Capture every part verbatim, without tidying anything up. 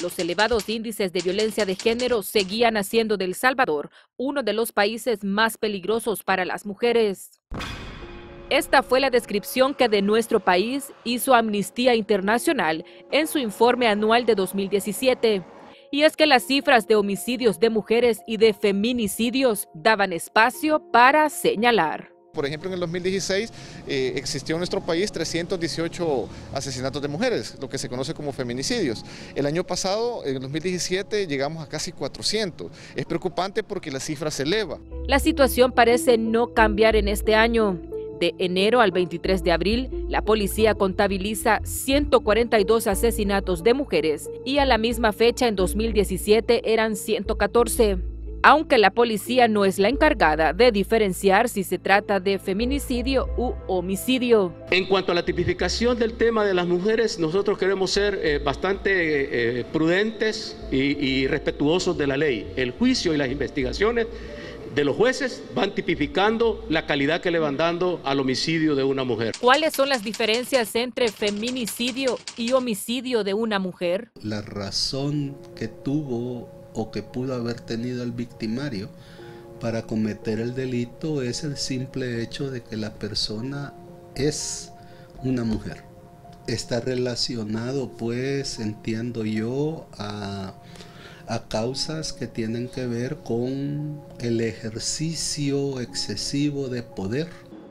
Los elevados índices de violencia de género seguían haciendo de El Salvador uno de los países más peligrosos para las mujeres. Esta fue la descripción que de nuestro país hizo Amnistía Internacional en su informe anual de dos mil diecisiete. Y es que las cifras de homicidios de mujeres y de feminicidios daban espacio para señalar. Por ejemplo, en el dos mil dieciséis eh, existió en nuestro país trescientos dieciocho asesinatos de mujeres, lo que se conoce como feminicidios. El año pasado, en el dos mil diecisiete, llegamos a casi cuatrocientos. Es preocupante porque la cifra se eleva. La situación parece no cambiar en este año. De enero al veintitrés de abril, la policía contabiliza ciento cuarenta y dos asesinatos de mujeres y a la misma fecha en dos mil diecisiete eran ciento catorce. Aunque la policía no es la encargada de diferenciar si se trata de feminicidio u homicidio. En cuanto a la tipificación del tema de las mujeres, nosotros queremos ser eh, bastante eh, prudentes y, y respetuosos de la ley. El juicio y las investigaciones de los jueces van tipificando la calidad que le van dando al homicidio de una mujer. ¿Cuáles son las diferencias entre feminicidio y homicidio de una mujer? La razón que tuvo o que pudo haber tenido el victimario para cometer el delito es el simple hecho de que la persona es una mujer. Está relacionado, pues, entiendo yo, a, a causas que tienen que ver con el ejercicio excesivo de poder.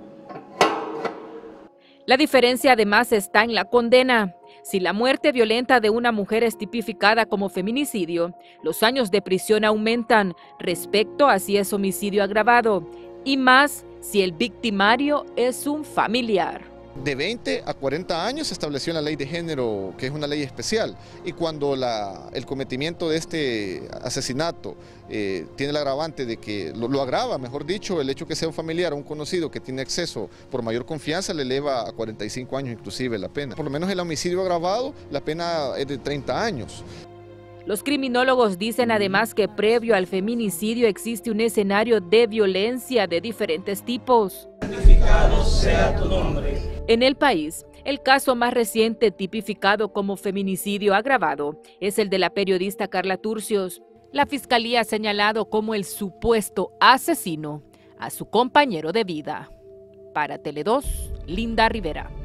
La diferencia además está en la condena. Si la muerte violenta de una mujer es tipificada como feminicidio, los años de prisión aumentan respecto a si es homicidio agravado, y más si el victimario es un familiar. De veinte a cuarenta años se estableció en la ley de género, que es una ley especial, y cuando la, el cometimiento de este asesinato eh, tiene el agravante de que lo, lo agrava, mejor dicho, el hecho que sea un familiar o un conocido que tiene acceso por mayor confianza, le eleva a cuarenta y cinco años inclusive la pena. Por lo menos el homicidio agravado, la pena es de treinta años. Los criminólogos dicen además que previo al feminicidio existe un escenario de violencia de diferentes tipos. Santificado sea tu nombre. En el país, el caso más reciente tipificado como feminicidio agravado es el de la periodista Carla Turcios. La fiscalía ha señalado como el supuesto asesino a su compañero de vida. Para Tele dos, Linda Rivera.